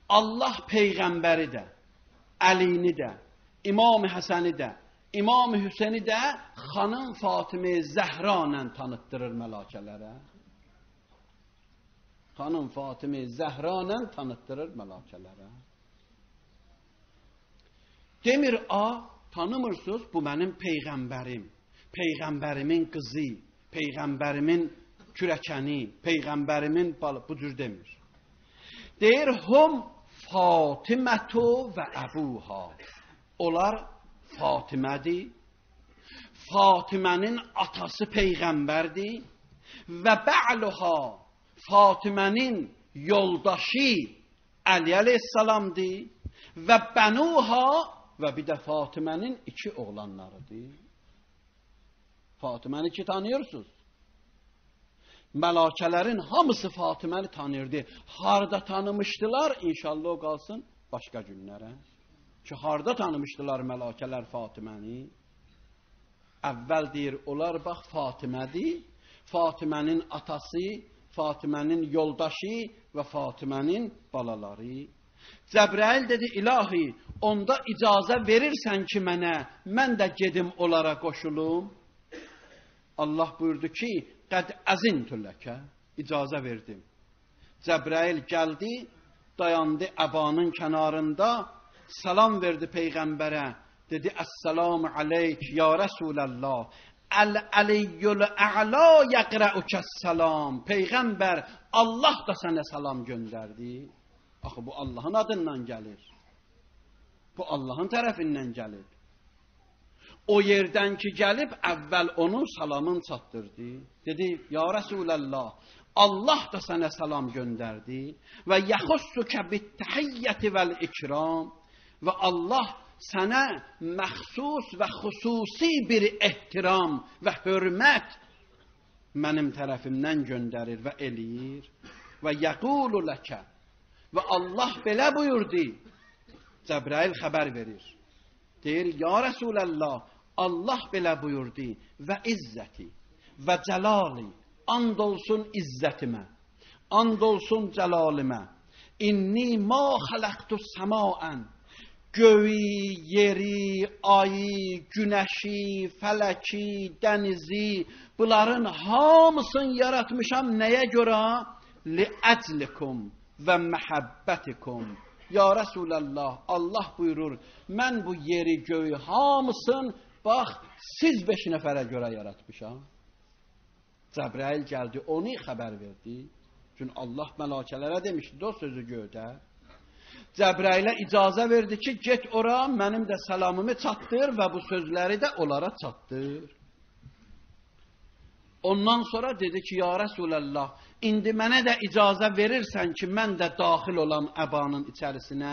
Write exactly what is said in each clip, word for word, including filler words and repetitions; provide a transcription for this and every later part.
Allah Peyğəmbəri də, Əlini də, İmam-ı Həsəni də, İmam-ı Hüseyni də xanım Fatimə Zəhra ilə tanıtdırır mələkələrə. Xanım Fatimə Zəhra ilə tanıtdırır mələkələrə. Demir, a, tanımırsınız, bu mənim Peyğəmbərim, Peyğəmbərimin qızı, Peyğəmbərimin kürəkəni, Peyğəmbərimin balı, bu cür demir. Deyir, hum Fatimətu və əbuha. Onlar Fatimədir, Fatimənin atası Peyğəmbərdir və bə'luha, Fatimənin yoldaşı Əli əleyhissalamdır və bənuha və bir də Fatimənin iki oğlanlarıdır. Fatiməni ki tanıyırsınız? Mələkələrin hamısı Fatiməni tanıyırdı. Harda tanımışdılar? İnşallah o qalsın başqa günlərə. Ki, harda tanımışdılar mələkələr Fatiməni? Əvvəl deyir, onlar bax Fatimədir, Fatimənin atası, Fatimənin yoldaşı və Fatimənin balaları. Cəbrail dedi, ilahi, onda icazə verirsən ki mənə, mən də gedim onlara qoşulum. Allah buyurdu ki, qəd əzintü ləkə, icazə verdim. Cəbrail gəldi, dayandı əbanın kənarında, salam verdi Peyğəmbərə, dedi, əssalamu aleyk, ya Rəsulallah, əl-əliyyül ə'la yəqrəukəs-salam, Peyğəmbər, Allah da sənə salam göndərdi. Axı, bu Allahın adından gəlir. Bu Allahın tərəfindən gəlir. O yerdən ki gəlib, əvvəl onun salamını çatdırdı. Dedi, ya Rəsulallah, Allah da sənə salam göndərdi və yəxussukə bittəhiyyəti vəl-ikram və Allah sənə məxsus və xüsusi bir ehtiram və hörmət mənim tərəfimdən göndərir və eləyir. Və yəqulu ləkə və Allah belə buyurdu. Cəbrail xəbər verir. Deyir, ya Rəsulallah, Allah belə buyurdu və izzəti və cəlali, and olsun izzətimə, and olsun cəlalimə, inni ma xələqtu səmaən, göyü, yeri, ayı, günəşi, fələki, dənizi, bunların hamısını yaratmışam nəyə görə? Li'əclikum və məhəbbətikum. Ya Rəsulallah, Allah buyurur, mən bu yeri, göyü hamısını, bax, siz beş nəfərə görə yaratmışam. Cəbrail gəldi, onu xəbər verdi. Çünki Allah mələkələrə demişdi, o sözü göydə. Cəbrailə icazə verdi ki, get ora, mənim də salamımı çatdır və bu sözləri də onlara çatdır. Ondan sonra dedi ki, ya Rəsulallah, indi mənə də icazə verirsən ki, mən də daxil olam əbanın içərisinə.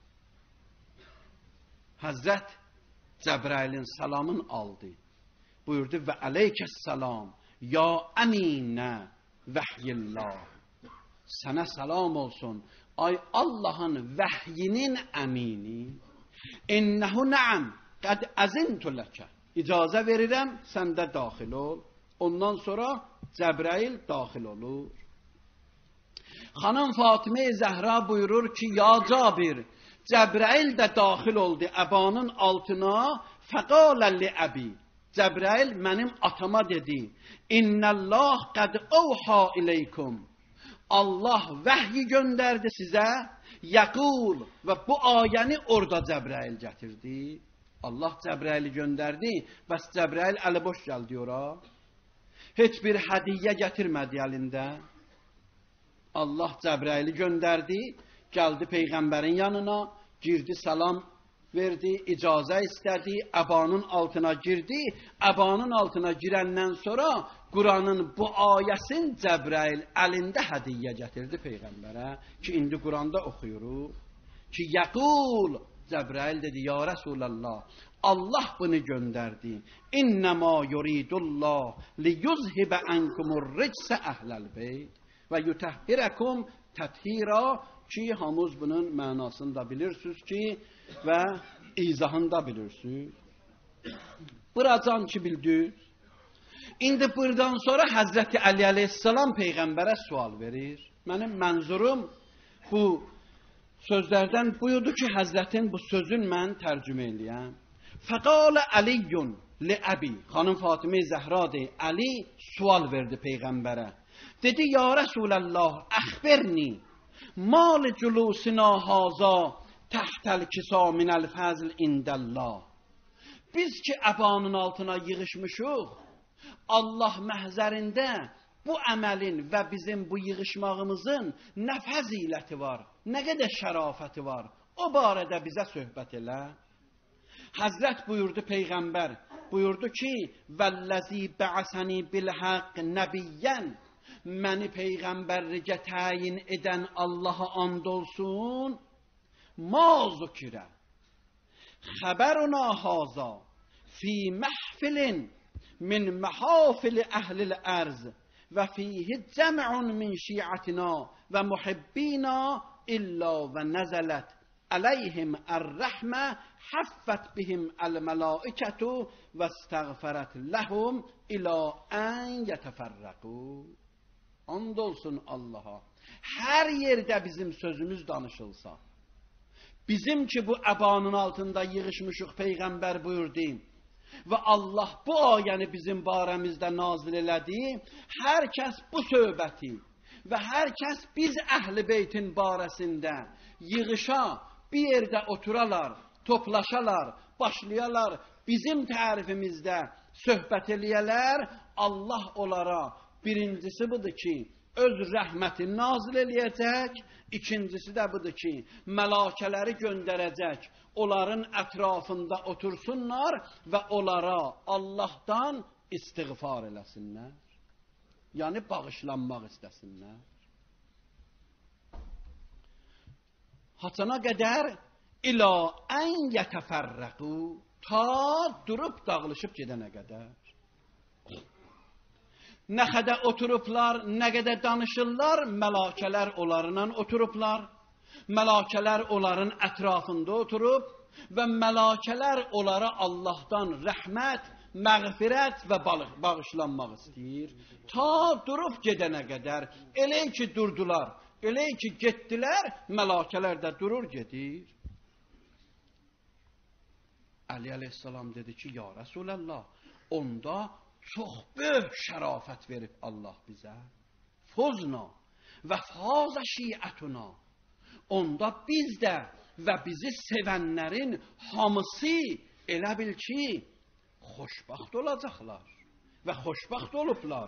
Həzrət Cəbrailin salamını aldı. Buyurdu, və aleykəssalam, ya əminə vəhyillah. Sənə salam olsun, ay Allahın vəhyinin əmini. İnnəhu nəəm, qəd əzintü ləkə. İcazə verirəm, sən də daxil ol. Ondan sonra Cəbrail daxil olur. Xanım Fatimə Zəhra buyurur ki, ya Cabir, Cəbrail də daxil oldu əbanın altına, fəqaləlli əbi. Cəbrail mənim atama dedi, İnnəllah qəd əvhə iləykum. Allah vəhyi göndərdi sizə, yəqul və bu ayəni orada Cəbrail gətirdi. Allah Cəbraili göndərdi, bəs Cəbrail əli boş gəldi ora. Heç bir hədiyyə gətirmədi əlində. Allah Cəbraili göndərdi, gəldi Peyğəmbərin yanına, girdi salam verdi, icazə istədi, əbanın altına girdi. Əbanın altına girəndən sonra Quranın bu ayəsin Cəbrail əlində hədiyyə gətirdi Peyğəmbərə ki, indi Quranda oxuyuruq. Ki, yəqul, Cəbrail dedi, ya Rəsulallah, Allah bunu göndərdi. İnnəmə yuridullah liyuzhibə ənkumur ricsə əhləl beyt və yutəhhirəkum təthira ki, hamız bunun mənasını da bilirsiniz ki, və izahını da bilirsiniz. Buracan ki bildiniz. İndi buradan sonra Həzrəti Əli əleyhissalam Peyğəmbərə sual verir. Mənim mənzurum bu sözlərdən buyurdu ki, Həzrətin bu sözün mən tərcümə eləyəm. Fəqalə Əliyyun li əbi. Xanım Fatimə Zəhra de, Əli sual verdi Peyğəmbərə. Dedi, ya Rəsuləllah, əxbirni, mal cülusina haza təhtəl kisa minəl fəzl indəllah. Biz ki, əbanın altına yığışmışıq, Allah məhzərində bu əməlin və bizim bu yığışmağımızın nə fəziləti var, nə qədər şərafəti var, o barədə bizə söhbət elə. Həzrət buyurdu Peyğəmbər, buyurdu ki, vəlləzi bə'asəni bilhəq nəbiyyən, məni Peyğəmbərlicə təyin edən Allaha and olsun, ma zükirə, xəbəruna haza, fi məhfilin min məhafil əhlil ərz, və fihi cəm'un min şiatina və muhibbina illa və nəzələt əleyhim ər-rəhmə həffət bihim əl-mələikətu və istəğfərət ləhum ilə ən yətəfərrəqu. And olsun Allaha. Hər yerdə bizim sözümüz danışılsa, bizim ki bu əbanın altında yığışmışıq Peyğəmbər buyurdu və Allah bu ayəni bizim barəmizdə nazil elədi, hər kəs bu söhbəti və hər kəs biz əhl-i beytin barəsində yığışa, bir yerdə oturalar, toplaşalar, başlayalar, bizim tərifimizdə söhbət eləyələr, Allah onlara birincisi budur ki, öz rəhmətini nazil eləyəcək, ikincisi də budur ki, mələkələri göndərəcək, onların ətrafında otursunlar və onlara Allahdan istiğfar eləsinlər. Yəni bağışlanmaq istəsinlər. Haçana qədər ilə ən yətəfərrəqu, ta durub dağılışıb gedənə qədər. Nə qədər oturublar, nə qədər danışırlar, mələkələr onlarla oturublar. Mələkələr onların ətrafında oturub və mələkələr onlara Allahdan rəhmət, məğfirət və bağışlanmaq istəyir. Ta durub gedənə qədər, elə ki durdular, elə ki getdilər, mələkələr də durur gedir. Əli əleyhissalam dedi ki, ya Rəsuləllah, onda çox böyük şərafət verib Allah bizə. Fuzna və fazə şiətuna. Onda biz də və bizi sevənlərin hamısı elə bil ki, xoşbaxt olacaqlar və xoşbaxt olublar.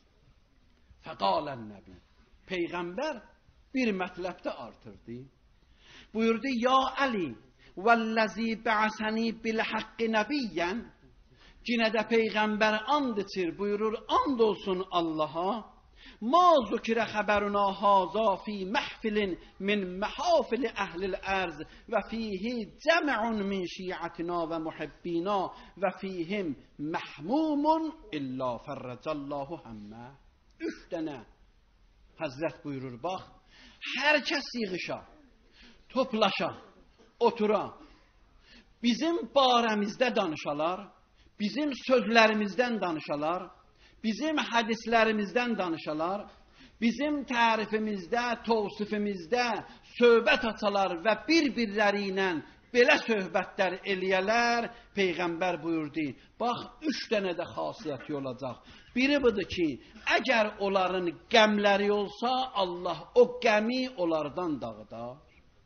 Fəqalən nəbi. Peyğəmbər bir mətləbdə artırdı. Buyurdu, ya Əli, vəlləzi bə'asəni bilhəqqi nəbiyyən. Yine də Peyğəmbər and içir, buyurur, and olsun Allaha. Ma zükirə xəbəruna haza fi məhfilin min məhafili əhlil ərz və fihi cəm'un min şiatina və muhibbina və fihim məhmumun illa fərrəcəllahu həmmə. Üç dənə Həzrət buyurur, bax, hər kəs yığışa, toplaşa, otura, bizim barəmizdə danışalar, bizim sözlərimizdən danışalar, bizim hədislərimizdən danışalar, bizim tərifimizdə, tavsifimizdə söhbət açalar və bir-birləri ilə belə söhbətlər eləyələr, Peyğəmbər buyurdu, bax, üç dənə də xasiyyəti olacaq. Biri budur ki, əgər onların qəmləri olsa, Allah o qəmi onlardan dağıdar.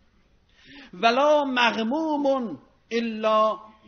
Və la məğmumun illa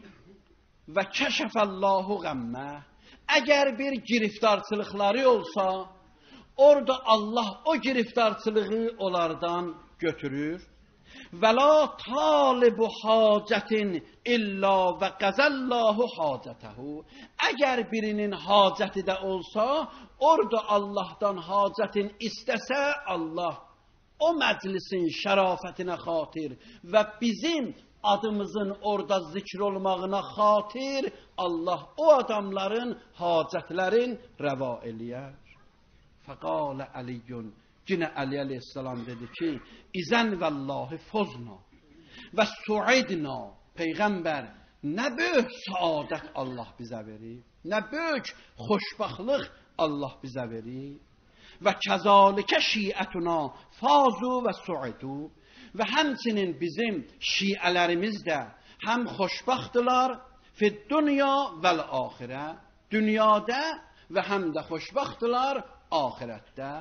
və kəşəfəllahu qəmmə. Əgər bir giriftarçılıqları olsa, orada Allah o giriftarçılığı onlardan götürür. Və la talibu hacətin illa və qəzəllahu hacətəhu. Əgər birinin hacəti də olsa, orada Allahdan hacətin istəsə, Allah o məclisin şərafətinə xatir və bizim adımızın orada zikr olmağına xatir, Allah o adamların hacətlərin rəva eləyər. Fəqalə Əliyyun, yine Əli əleyhissalam dedi ki, İzən vəllahi fozna və suidna. Peyğəmbər, nə böyük saadət Allah bizə verir, nə böyük xoşbaxlıq Allah bizə verir. Və kəzalikə şiətuna fazu və suidu. və həmçinin bizim şiələrimiz də həm xoşbaxtdılar fid dünya vəl axirə, dünyada və həm də xoşbaxtdılar axirətdə.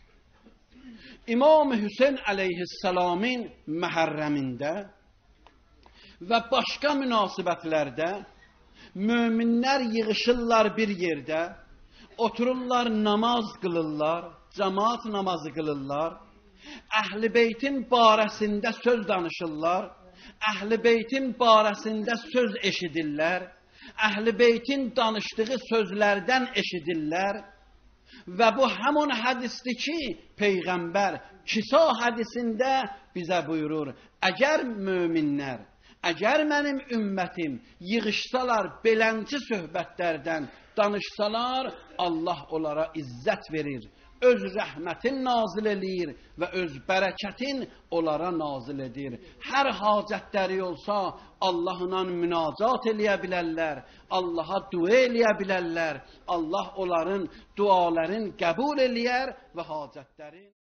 İmam Hüseyn əleyhissalamın məhərrəmində və başqa münasibətlərdə möminlər yığışırlar bir yerdə, otururlar namaz qılırlar, cemaat namazı qılırlar, Əhl-i Beytin barəsində söz danışırlar, Əhl-i Beytin barəsində söz eşidirlər, Əhl-i Beytin danışdığı sözlərdən eşidirlər və bu həmin hədisdir ki, Peyğəmbər Kisa hədisində bizə buyurur, əgər möminlər, əgər mənim ümmətim yığışsalar, belənci söhbətlərdən danışsalar, Allah onlara izzət verir, öz rəhmətin nazil edir və öz bərəkətin onlara nazil edir. Hər hacətləri olsa, Allahla münacat eləyə bilərlər, Allaha dua eləyə bilərlər, Allah onların dualarını qəbul eləyər və hacətləri